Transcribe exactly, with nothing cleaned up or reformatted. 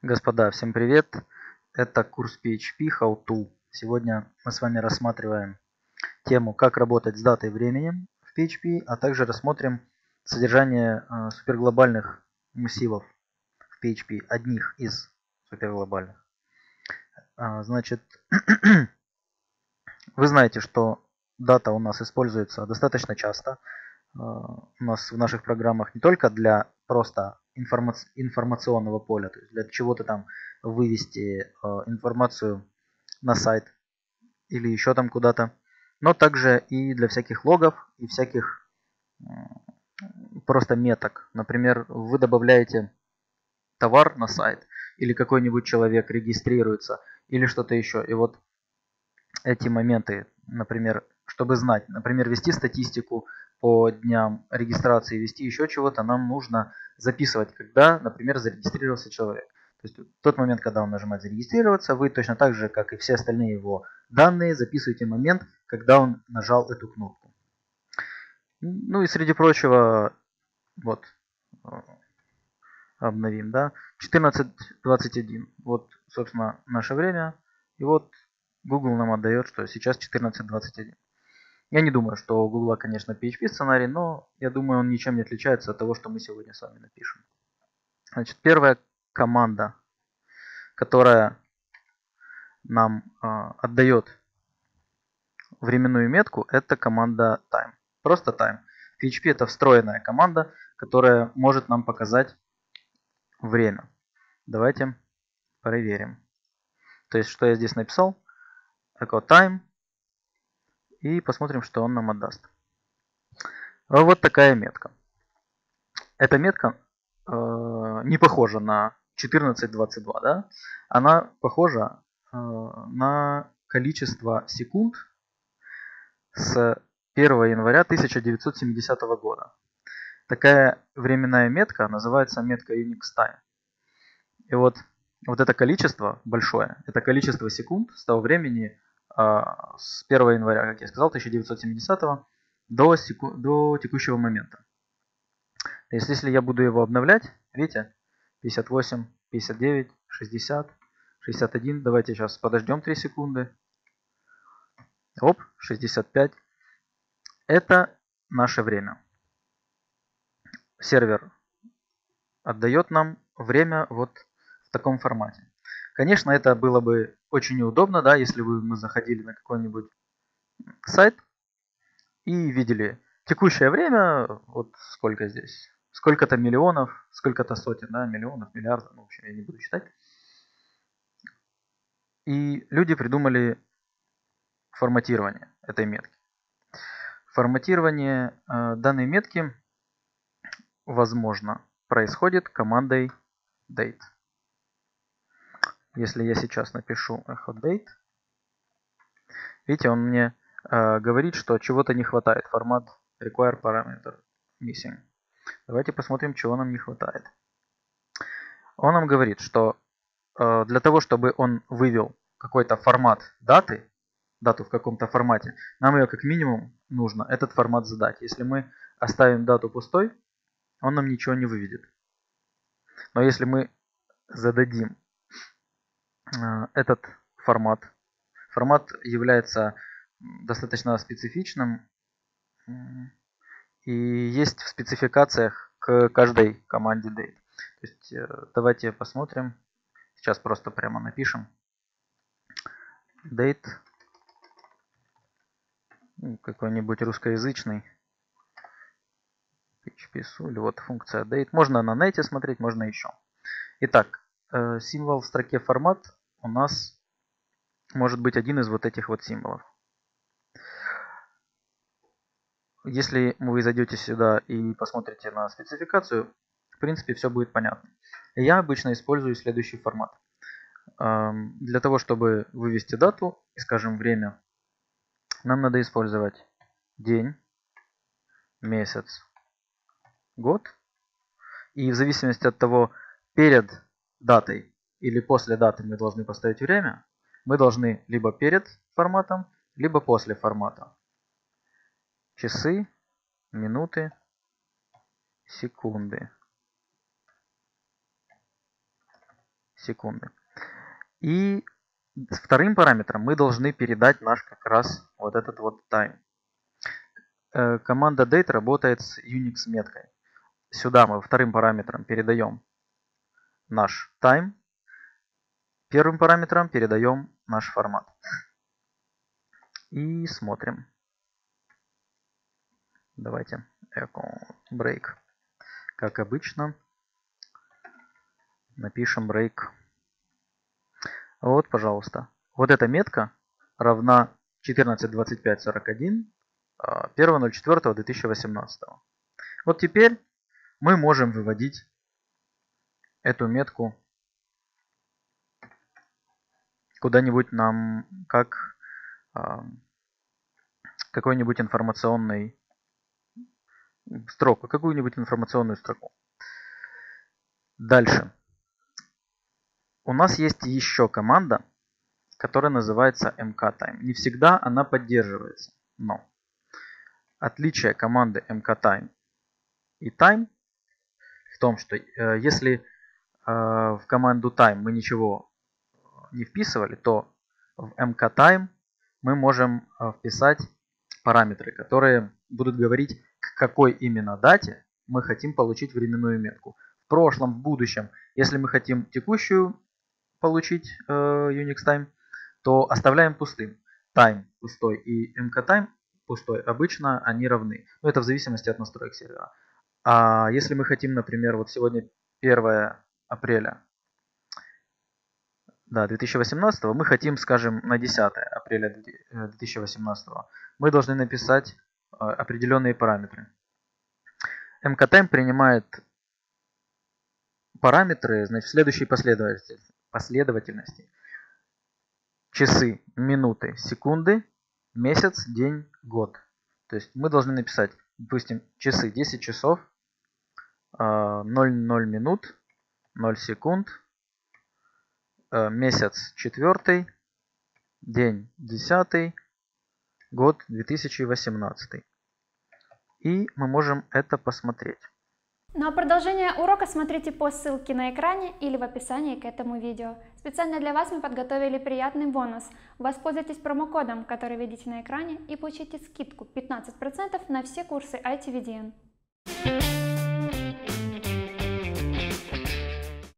Господа, всем привет! Это курс пи эйч пи How To. Сегодня мы с вами рассматриваем тему, как работать с датой и временем в пи эйч пи, а также рассмотрим содержание э, суперглобальных массивов в пи эйч пи, одних из суперглобальных. А, значит, вы знаете, что дата у нас используется достаточно часто. У нас в наших программах не только для просто информаци- информационного поля, то есть для чего-то там вывести э, информацию на сайт или еще там куда-то, но также и для всяких логов и всяких э, просто меток. Например, вы добавляете товар на сайт, или какой-нибудь человек регистрируется, или что-то еще. И вот эти моменты, например, чтобы знать, например, вести статистику по дням регистрации, вести еще чего-то, нам нужно записывать, когда, например, зарегистрировался человек. То есть в тот момент, когда он нажимает зарегистрироваться, вы точно так же, как и все остальные его данные, записываете момент, когда он нажал эту кнопку. Ну и среди прочего, вот, обновим, да, четырнадцать двадцать один. Вот, собственно, наше время. И вот Google нам отдает, что сейчас четырнадцать двадцать один. Я не думаю, что у Google, конечно, пи эйч пи сценарий, но я думаю, он ничем не отличается от того, что мы сегодня с вами напишем. Значит, первая команда, которая нам э, отдает временную метку, это команда time. Просто time. В пи эйч пи это встроенная команда, которая может нам показать время. Давайте проверим. То есть, что я здесь написал. Echo time. И посмотрим, что он нам отдаст. Вот такая метка. Эта метка э, не похожа на четырнадцать двадцать два, да? Она похожа э, на количество секунд с первого января тысяча девятьсот семидесятого года. Такая временная метка называется метка Unix Time. И вот, вот это количество большое, это количество секунд с того времени, э, с первого января, как я сказал, тысяча девятьсот семидесятого до, секу, до текущего момента. То есть, если я буду его обновлять, видите, пятьдесят восемь, пятьдесят девять, шестьдесят, шестьдесят один. Давайте сейчас подождем три секунды. Оп, шестьдесят пять. Это наше время. Сервер отдает нам время вот в таком формате. Конечно, это было бы очень неудобно, да, если бы мы заходили на какой-нибудь сайт и видели текущее время, вот сколько здесь, сколько-то миллионов, сколько-то сотен, да, миллионов, миллиардов, ну, в общем, я не буду считать. И люди придумали форматирование этой метки. Форматирование э, данной метки, возможно, происходит командой date. Если я сейчас напишу echo date, видите, он мне э, говорит, что чего-то не хватает. Формат require parameter missing. Давайте посмотрим, чего нам не хватает. Он нам говорит, что э, для того, чтобы он вывел какой-то формат даты, дату в каком-то формате, нам ее как минимум нужно этот формат задать. Если мы оставим дату пустой, он нам ничего не выведет. Но если мы зададим этот формат, формат является достаточно специфичным и есть в спецификациях к каждой команде date. То есть давайте посмотрим. Сейчас просто прямо напишем date, какой-нибудь русскоязычный пи эйч пи су, или вот функция date. Можно на нете смотреть, можно еще. Итак, символ в строке формат у нас может быть один из вот этих вот символов. Если вы зайдете сюда и посмотрите на спецификацию, в принципе, все будет понятно. Я обычно использую следующий формат. Для того, чтобы вывести дату и, скажем, время, нам надо использовать день, месяц, год. И в зависимости от того, перед датой или после даты мы должны поставить время, мы должны либо перед форматом, либо после формата. Часы, минуты, секунды. секунды. И вторым параметром мы должны передать наш как раз вот этот вот time. Команда date работает с Unix меткой. Сюда мы вторым параметром передаем наш time. Первым параметром передаем наш формат. И смотрим. Давайте echo break. Как обычно. Напишем break. Вот, пожалуйста. Вот эта метка равна четырнадцать двадцать пять сорок один первого ноль четвёртого две тысячи восемнадцатого. Вот теперь мы можем выводить эту метку куда-нибудь нам как какой-нибудь информационный строку, какую-нибудь информационную строку. Дальше. У нас есть еще команда, которая называется mktime. Не всегда она поддерживается, но отличие команды mktime и time в том, что э, если э, в команду time мы ничего не вписывали, то в mktime мы можем э, вписать параметры, которые будут говорить, к какой именно дате мы хотим получить временную метку. В прошлом, в будущем. Если мы хотим текущую получить э, Unix time, то оставляем пустым. Time пустой и mktime пустой. Обычно они равны. Но это в зависимости от настроек сервера. А если мы хотим, например, вот сегодня первое апреля да, две тысячи восемнадцатого, мы хотим, скажем, на десятое апреля две тысячи восемнадцатого, мы должны написать э, определенные параметры. mktime принимает параметры, значит, в следующей последовательности. последовательности. Часы, минуты, секунды, месяц, день, год. То есть мы должны написать, допустим, часы десять часов, ноль ноль минут, ноль секунд, месяц четвертый, день десятый, год две тысячи восемнадцатый. И мы можем это посмотреть. Ну а продолжение урока смотрите по ссылке на экране или в описании к этому видео. Специально для вас мы подготовили приятный бонус. Воспользуйтесь промокодом, который видите на экране, и получите скидку пятнадцать процентов на все курсы ай ти ви ди эн.